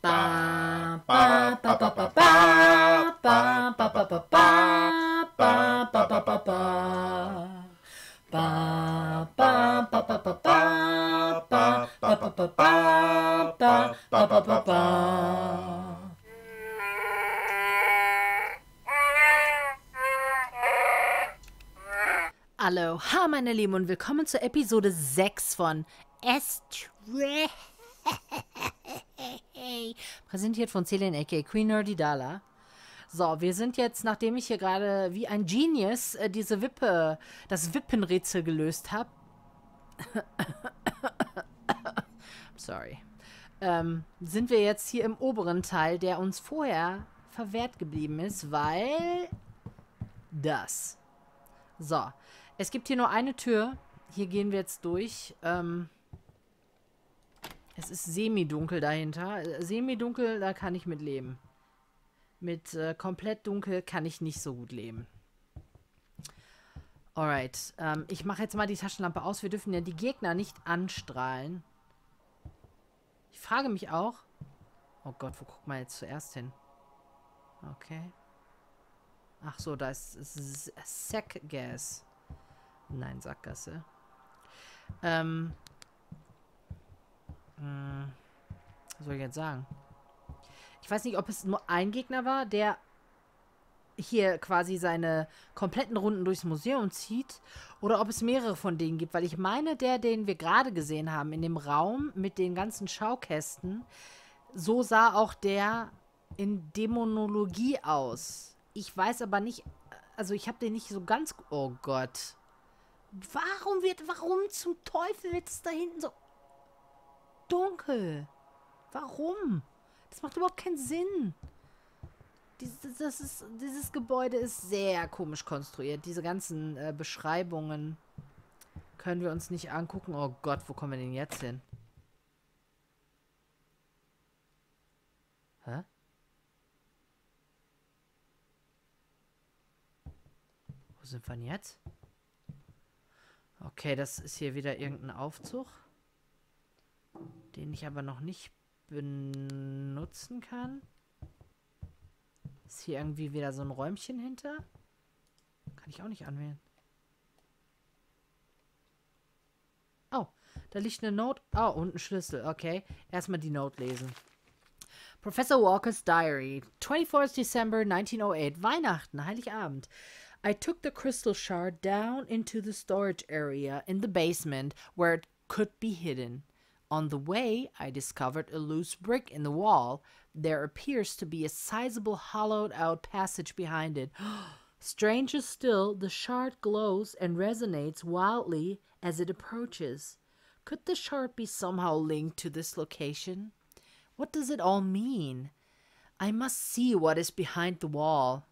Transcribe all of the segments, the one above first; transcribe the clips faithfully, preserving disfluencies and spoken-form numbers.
Ba, ba, ba, ba, ba, ba, ba, ba, ba, ba, ba, ba, ba, ba, ba, ba. Ba, ba, ba, ba, ba, ba, ba, ba, ba, ba, ba, ba, ba, ba, ba. Aloha, meine Lieben, und willkommen zur Episode sechs von Astray. Präsentiert von Celine aka Queen Nerdy Dala. So, wir sind jetzt, nachdem ich hier gerade wie ein Genius äh, diese Wippe, das Wippenrätsel gelöst habe. Sorry. Ähm, sind wir jetzt hier im oberen Teil, der uns vorher verwehrt geblieben ist, weil das. So, es gibt hier nur eine Tür. Hier gehen wir jetzt durch. Ähm, es ist semi-dunkel dahinter. Semi-dunkel, da kann ich mit leben. Mit äh, komplett dunkel kann ich nicht so gut leben. Alright, ähm, ich mache jetzt mal die Taschenlampe aus. Wir dürfen ja die Gegner nicht anstrahlen. Ich frage mich auch... Oh Gott, wo guckt man jetzt zuerst hin? Okay. Ach so, da ist, ist Sackgas. Nein, Sackgasse. Ähm. Mh, was soll ich jetzt sagen? Ich weiß nicht, ob es nur ein Gegner war, der hier quasi seine kompletten Runden durchs Museum zieht, oder ob es mehrere von denen gibt, weil ich meine, der, den wir gerade gesehen haben, in dem Raum mit den ganzen Schaukästen, so sah auch der in Dämonologie aus. Ich weiß aber nicht, also ich habe den nicht so ganz... Oh Gott. Warum wird, warum zum Teufel wird es da hinten so dunkel? Warum? Das macht überhaupt keinen Sinn. Dieses, das ist, dieses Gebäude ist sehr komisch konstruiert. Diese ganzen äh, Beschreibungen können wir uns nicht angucken. Oh Gott, wo kommen wir denn jetzt hin? Hä? Wo sind wir denn jetzt? Okay, das ist hier wieder irgendein Aufzug, den ich aber noch nicht benutzen kann. Ist hier irgendwie wieder so ein Räumchen hinter? Kann ich auch nicht anwählen. Oh, da liegt eine Note. Oh, und ein Schlüssel. Okay, erstmal die Note lesen. Professor Walker's Diary, twenty-fourth December nineteen oh eight, Weihnachten, Heiligabend. I took the crystal shard down into the storage area in the basement where it could be hidden. On the way, I discovered a loose brick in the wall. There appears to be a sizable hollowed-out passage behind it. Stranger still, the shard glows and resonates wildly as it approaches. Could the shard be somehow linked to this location? What does it all mean? I must see what is behind the wall.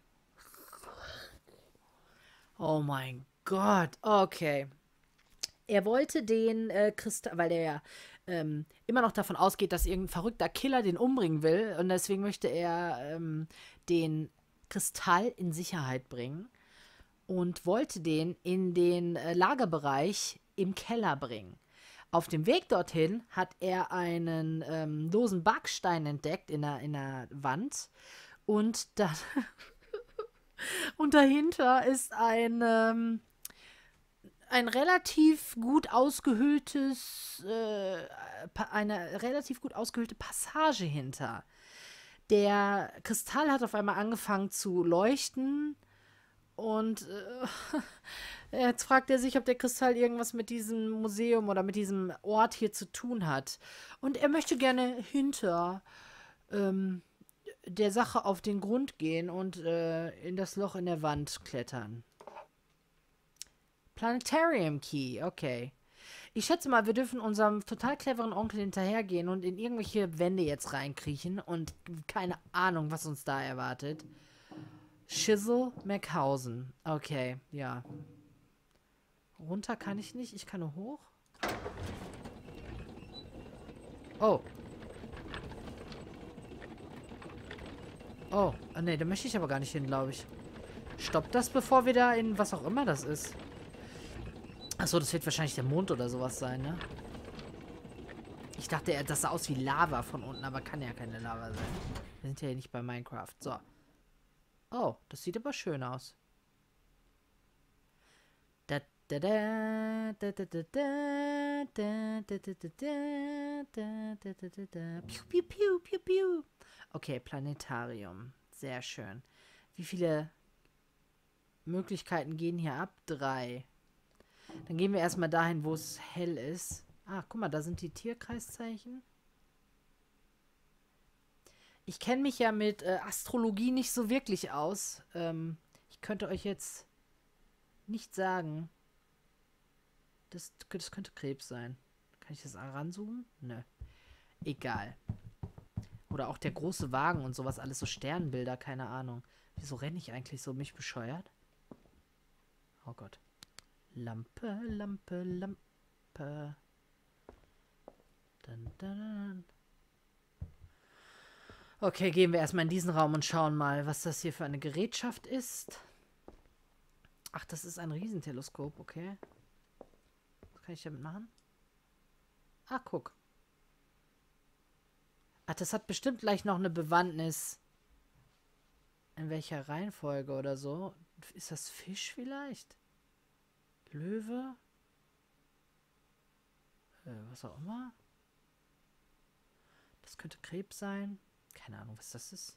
Oh mein Gott, okay. Er wollte den äh, Kristall, weil er ja ähm, immer noch davon ausgeht, dass irgendein verrückter Killer den umbringen will. Und deswegen möchte er ähm, den Kristall in Sicherheit bringen. Und wollte den in den äh, Lagerbereich im Keller bringen. Auf dem Weg dorthin hat er einen ähm, losen Backstein entdeckt in der, in der Wand. Und dann... Und dahinter ist ein, ähm, ein relativ gut ausgehöhltes, äh, eine relativ gut ausgehöhlte Passage hinter. Der Kristall hat auf einmal angefangen zu leuchten und äh, jetzt fragt er sich, ob der Kristall irgendwas mit diesem Museum oder mit diesem Ort hier zu tun hat. Und er möchte gerne hinter, ähm, der Sache auf den Grund gehen und äh, in das Loch in der Wand klettern. Planetarium Key, okay. Ich schätze mal, wir dürfen unserem total cleveren Onkel hinterhergehen und in irgendwelche Wände jetzt reinkriechen und keine Ahnung, was uns da erwartet. Chisel McHausen. Okay, ja. Runter kann ich nicht, ich kann nur hoch. Oh. Oh, ah, nee, da möchte ich aber gar nicht hin, glaube ich. Stoppt das, bevor wir da in was auch immer das ist? Achso, das wird wahrscheinlich der Mond oder sowas sein, ne? Ich dachte, das sah aus wie Lava von unten, aber kann ja keine Lava sein. Wir sind ja hier nicht bei Minecraft. So. Oh, das sieht aber schön aus. Da, da, da, da, da, da, da, da, da, da, da, da, da, da, da, da. Piu, piu, piu, piu, piu. Okay, Planetarium. Sehr schön. Wie viele Möglichkeiten gehen hier ab? Drei. Dann gehen wir erstmal dahin, wo es hell ist. Ah, guck mal, da sind die Tierkreiszeichen. Ich kenne mich ja mit äh, Astrologie nicht so wirklich aus. Ähm, ich könnte euch jetzt nicht sagen. Das, das könnte Krebs sein. Kann ich das ranzoomen? Nö. Egal. Oder auch der große Wagen und sowas, alles so Sternbilder, keine Ahnung. Wieso renne ich eigentlich so mich bescheuert? Oh Gott. Lampe, Lampe, Lampe. Dun, dun, dun. Okay, gehen wir erstmal in diesen Raum und schauen mal, was das hier für eine Gerätschaft ist. Ach, das ist ein Riesenteleskop, okay. Was kann ich damit machen? Ah, guck. Ach, das hat bestimmt gleich noch eine Bewandtnis. In welcher Reihenfolge oder so? Ist das Fisch vielleicht? Löwe? Äh, was auch immer. Das könnte Krebs sein. Keine Ahnung, was das ist.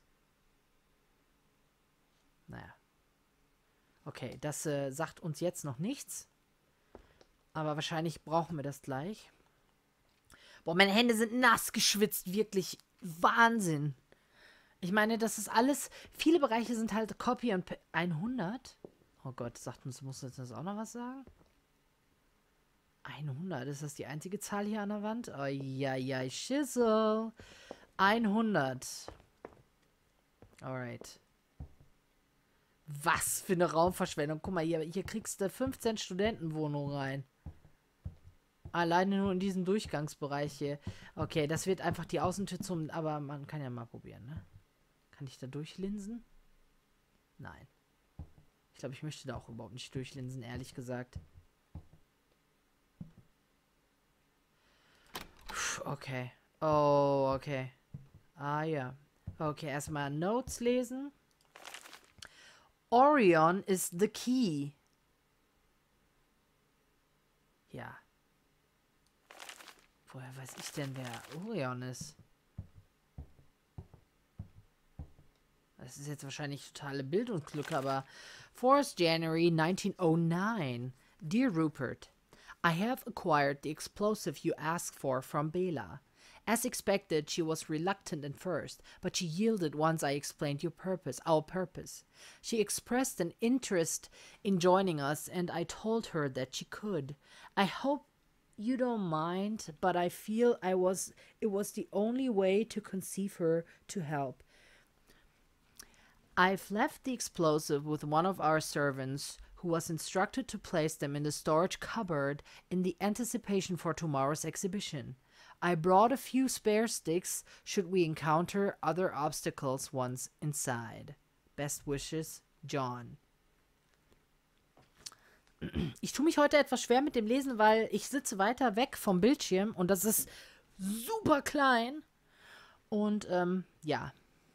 Naja. Okay, das äh, sagt uns jetzt noch nichts. Aber wahrscheinlich brauchen wir das gleich. Boah, meine Hände sind nass geschwitzt. Wirklich Wahnsinn. Ich meine, das ist alles... Viele Bereiche sind halt Copy und hundert. Oh Gott, sagt uns, muss uns das auch noch was sagen? hundert, ist das die einzige Zahl hier an der Wand? Oh, ja, ja, Schissel. hundert. Alright. Was für eine Raumverschwendung. Guck mal, hier, hier kriegst du fünfzehn Studentenwohnungen rein. Alleine nur in diesem Durchgangsbereich hier. Okay, das wird einfach die Außentür zum... Aber man kann ja mal probieren, ne? Kann ich da durchlinsen? Nein. Ich glaube, ich möchte da auch überhaupt nicht durchlinsen, ehrlich gesagt. Okay. Oh, okay. Ah, ja. Okay, erstmal Notes lesen. Orion is the key. Ja. Woher weiß ich denn, wer Orion ist? Das ist jetzt wahrscheinlich totale Bildungslücke, aber fourth January nineteen oh nine. Dear Rupert, I have acquired the explosive you asked for from Bela. As expected, she was reluctant at first, but she yielded once I explained your purpose, our purpose. She expressed an interest in joining us, and I told her that she could. I hope you don't mind, but I feel I was it was the only way to conceive her to help. I've left the explosive with one of our servants, who was instructed to place them in the storage cupboard in the anticipation for tomorrow's exhibition. I brought a few spare sticks should we encounter other obstacles once inside. Best wishes, John. Ich tue mich heute etwas schwer mit dem Lesen, weil ich sitze weiter weg vom Bildschirm und das ist super klein. Und, ähm, ja.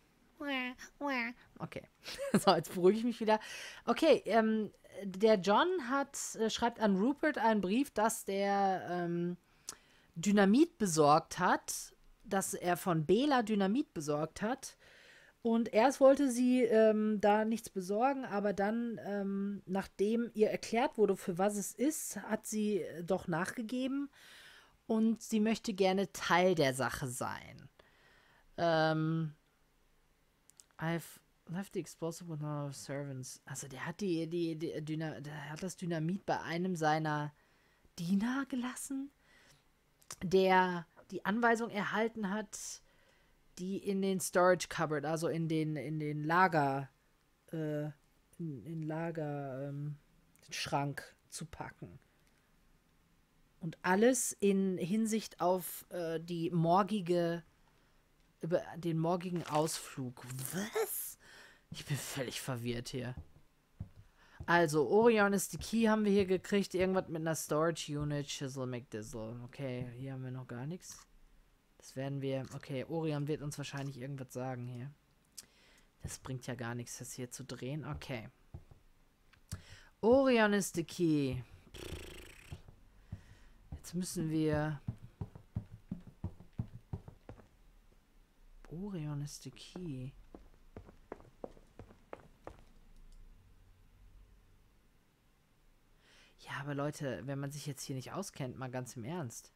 Okay. So, jetzt beruhige ich mich wieder. Okay, ähm, der John hat, äh, schreibt an Rupert einen Brief, dass der, ähm, Dynamit besorgt hat, dass er von Bela Dynamit besorgt hat. Und erst wollte sie ähm, da nichts besorgen, aber dann, ähm, nachdem ihr erklärt wurde, für was es ist, hat sie doch nachgegeben und sie möchte gerne Teil der Sache sein. Ähm, I've left the explosive with one of servants. Also der hat die, die, die Dyna, der hat das Dynamit bei einem seiner Diener gelassen, der die Anweisung erhalten hat, die in den Storage Cupboard, also in den, in den Lager, äh, in, in Lager, ähm, Schrank zu packen. Und alles in Hinsicht auf äh, die morgige, über den morgigen Ausflug. Was? Ich bin völlig verwirrt hier. Also, Orion ist die Key, haben wir hier gekriegt. Irgendwas mit einer Storage Unit. Chisel McDizzle. Okay, hier haben wir noch gar nichts. Das werden wir... Okay, Orion wird uns wahrscheinlich irgendwas sagen hier. Das bringt ja gar nichts, das hier zu drehen. Okay. Orion ist the key. Jetzt müssen wir... Orion ist the key. Ja, aber Leute, wenn man sich jetzt hier nicht auskennt, mal ganz im Ernst.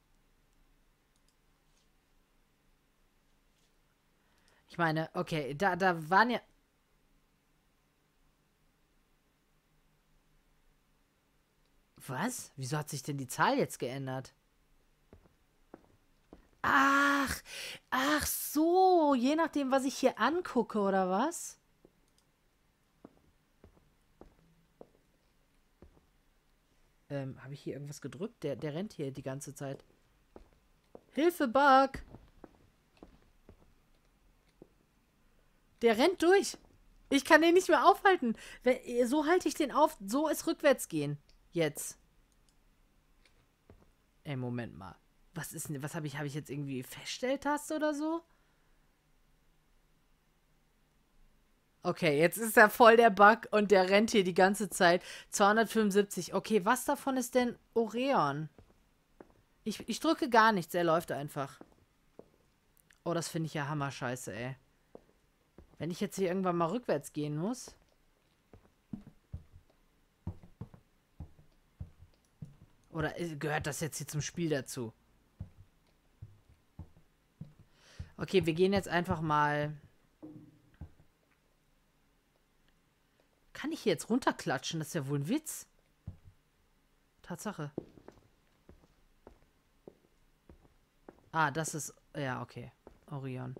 Ich meine, okay, da, da waren ja... Was? Wieso hat sich denn die Zahl jetzt geändert? Ach, ach so, je nachdem, was ich hier angucke, oder was? Ähm, habe ich hier irgendwas gedrückt? Der, der rennt hier die ganze Zeit. Hilfe, Bug! Der rennt durch. Ich kann den nicht mehr aufhalten. So halte ich den auf. So ist rückwärts gehen. Jetzt. Ey, Moment mal. Was ist denn, was habe ich, habe ich jetzt irgendwie Feststelltaste oder so? Okay, jetzt ist er voll der Bug und der rennt hier die ganze Zeit. zweihundertfünfundsiebzig. Okay, was davon ist denn Orion? Ich, ich drücke gar nichts, er läuft einfach. Oh, das finde ich ja hammerscheiße, ey. Wenn ich jetzt hier irgendwann mal rückwärts gehen muss. Oder gehört das jetzt hier zum Spiel dazu? Okay, wir gehen jetzt einfach mal... Kann ich hier jetzt runterklatschen? Das ist ja wohl ein Witz. Tatsache. Ah, das ist... Ja, okay. Orion.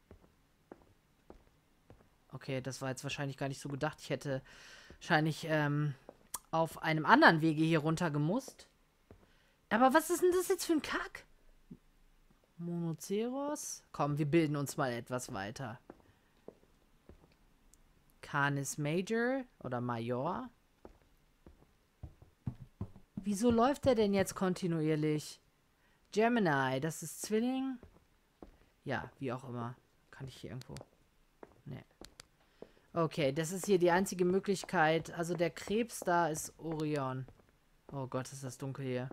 Okay, das war jetzt wahrscheinlich gar nicht so gedacht. Ich hätte wahrscheinlich ähm, auf einem anderen Wege hier runter gemusst. Aber was ist denn das jetzt für ein Kack? Monoceros? Komm, wir bilden uns mal etwas weiter. Canis Major oder Major. Wieso läuft der denn jetzt kontinuierlich? Gemini, das ist Zwilling? Ja, wie auch immer. Kann ich hier irgendwo... Nee. Okay, das ist hier die einzige Möglichkeit. Also der Krebs da ist Orion. Oh Gott, ist das dunkel hier.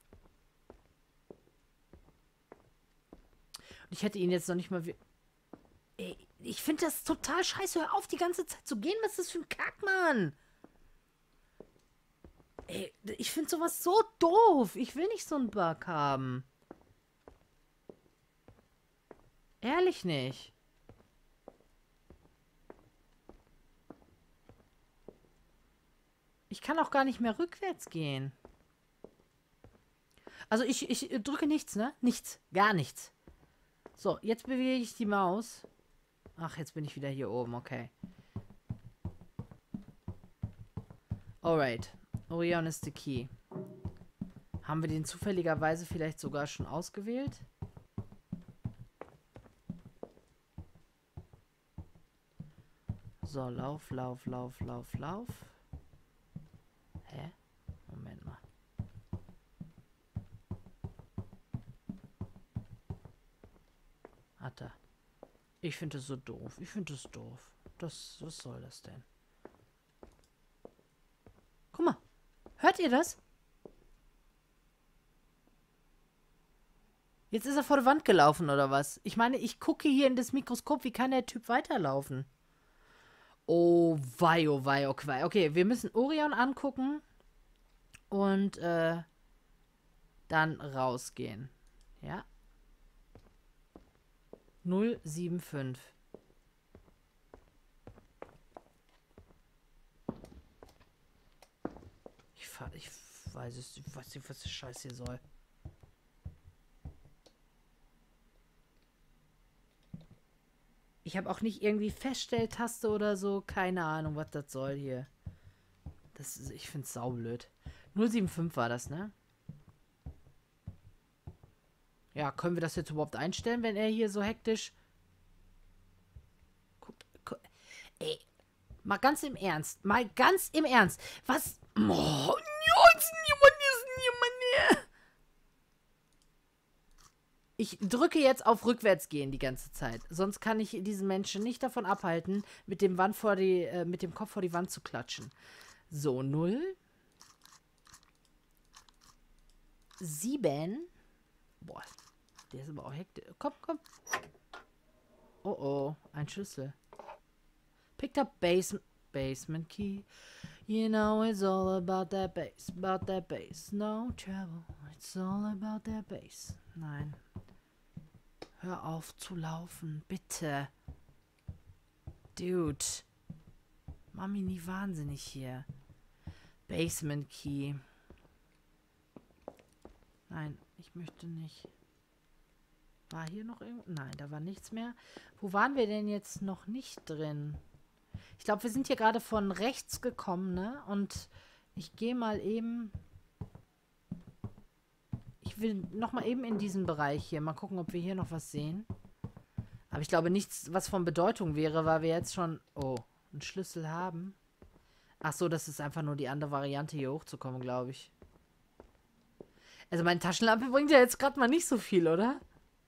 Und ich hätte ihn jetzt noch nicht mal... Ey, ich finde das total scheiße. Hör auf, die ganze Zeit zu gehen. Was ist das für ein Kack, Mann? Ey, ich finde sowas so doof. Ich will nicht so einen Bug haben. Ehrlich nicht. Ich kann auch gar nicht mehr rückwärts gehen. Also ich, ich drücke nichts, ne? Nichts. Gar nichts. So, jetzt bewege ich die Maus. Ach, jetzt bin ich wieder hier oben. Okay. Alright. Orion ist the key. Haben wir den zufälligerweise vielleicht sogar schon ausgewählt? So, lauf, lauf, lauf, lauf, lauf. Hä? Moment mal. Hat er. Ich finde das so doof. Ich finde das doof. Das, was soll das denn? Guck mal. Hört ihr das? Jetzt ist er vor der Wand gelaufen, oder was? Ich meine, ich gucke hier in das Mikroskop. Wie kann der Typ weiterlaufen? Oh, wei, oh, wei, oh, wei. Okay, wir müssen Orion angucken. Und, äh, dann rausgehen. Ja. null sieben fünf. Ich, ich weiß es, ich weiß nicht, was der Scheiß hier soll. Ich habe auch nicht irgendwie Feststelltaste oder so. Keine Ahnung, was das soll hier. Das ist, ich finde es saublöd. null sieben fünf war das, ne? Ja, können wir das jetzt überhaupt einstellen, wenn er hier so hektisch... Guckt, guckt. Ey, mal ganz im Ernst. Mal ganz im Ernst. Was... Oh, Ich drücke jetzt auf Rückwärts gehen die ganze Zeit. Sonst kann ich diesen Menschen nicht davon abhalten, mit dem, Wand vor die, äh, mit dem Kopf vor die Wand zu klatschen. So, null. Sieben. Boah, der ist aber auch hektisch. Komm, komm. Oh, oh, ein Schlüssel. Picked up base basement key. You know it's all about that bass, about that bass. No trouble, it's all about that bass. Nein. Hör auf zu laufen, bitte. Dude. Mami, nie wahnsinnig hier. Basement Key. Nein, ich möchte nicht. War hier noch irgendwo? Nein, da war nichts mehr. Wo waren wir denn jetzt noch nicht drin? Ich glaube, wir sind hier gerade von rechts gekommen, ne? Und ich gehe mal eben... Ich will noch mal eben in diesen Bereich hier. Mal gucken, ob wir hier noch was sehen. Aber ich glaube, nichts, was von Bedeutung wäre, weil wir jetzt schon... Oh, einen Schlüssel haben. Ach so, das ist einfach nur die andere Variante, hier hochzukommen, glaube ich. Also meine Taschenlampe bringt ja jetzt gerade mal nicht so viel, oder?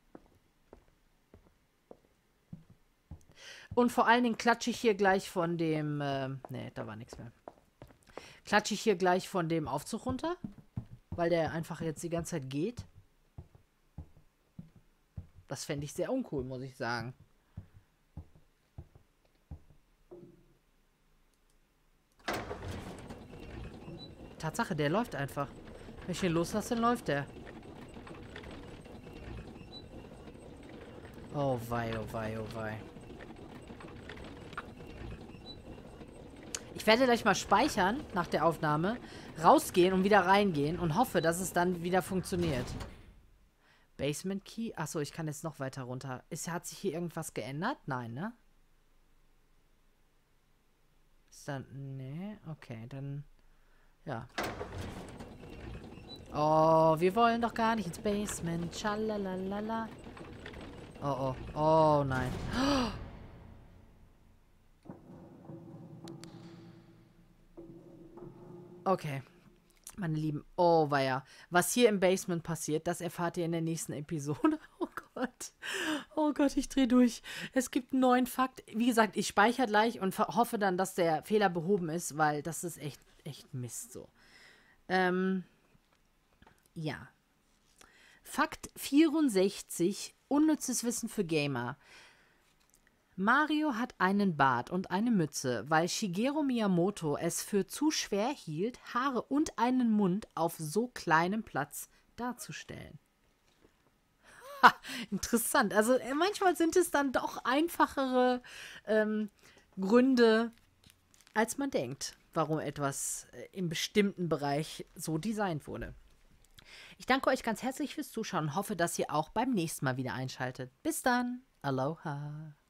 Und vor allen Dingen klatsche ich hier gleich von dem... Äh, nee, da war nichts mehr. Klatsche ich hier gleich von dem Aufzug runter. Weil der einfach jetzt die ganze Zeit geht. Das fände ich sehr uncool, muss ich sagen. Tatsache, der läuft einfach. Wenn ich ihn loslasse, dann läuft der. Oh wei, oh wei, oh wei. Ich werde gleich mal speichern nach der Aufnahme, rausgehen und wieder reingehen und hoffe, dass es dann wieder funktioniert. Basement Key? Achso, ich kann jetzt noch weiter runter. Ist, hat sich hier irgendwas geändert? Nein, ne? Ist dann... Nee, okay, dann... Ja. Oh, wir wollen doch gar nicht ins Basement. Schalalalala. Oh, oh. Oh, nein. Okay. Meine Lieben. Oh, weia. Was hier im Basement passiert, das erfahrt ihr in der nächsten Episode. Oh Gott. Oh Gott, ich drehe durch. Es gibt einen neuen Fakt. Wie gesagt, ich speichere gleich und hoffe dann, dass der Fehler behoben ist, weil das ist echt, echt Mist so. Ähm... Ja. Fakt vierundsechzig. Unnützes Wissen für Gamer. Mario hat einen Bart und eine Mütze, weil Shigeru Miyamoto es für zu schwer hielt, Haare und einen Mund auf so kleinem Platz darzustellen. Ha, interessant. Also manchmal sind es dann doch einfachere ähm, Gründe, als man denkt, warum etwas im bestimmten Bereich so designt wurde. Ich danke euch ganz herzlich fürs Zuschauen und hoffe, dass ihr auch beim nächsten Mal wieder einschaltet. Bis dann. Aloha.